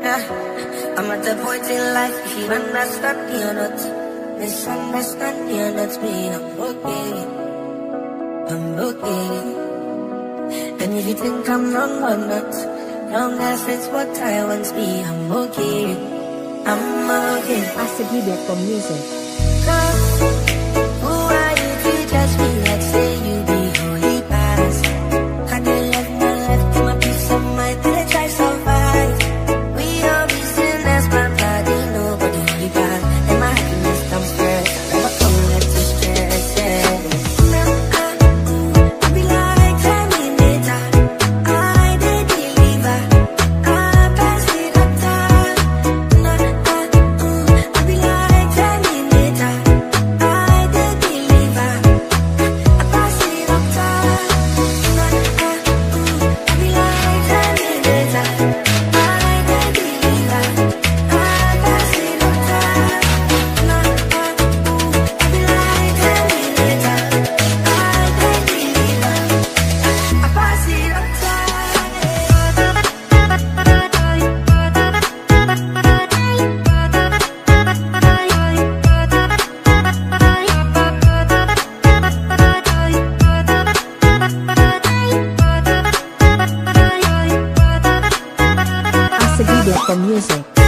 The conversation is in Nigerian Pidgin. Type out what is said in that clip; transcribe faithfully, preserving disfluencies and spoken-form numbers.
Yeah, I'm at the point in life, if you understand me or not, misunderstand me or not, me, I'm okay, I'm okay. And if you think I'm wrong or not, long as it's what I want to be, I'm okay, I'm okay. Asegi dot com music. Cause who are you to judge me like say you be holy past? I did left my life to my peace of mind, till I try survive. We all be sinners, my body, nobody holy bad. And my happiness comes first, I never come let you stress, yeah. Now I, I be like Terminator, I did deliver, I pass it up time. Now I, I be like Terminator, I did deliver, I pass it up time. Now I, I be like Terminator, I did deliver, I pass it up time. Now I, I be like Terminator, I did deliver, I pass it up Asegi dot com music.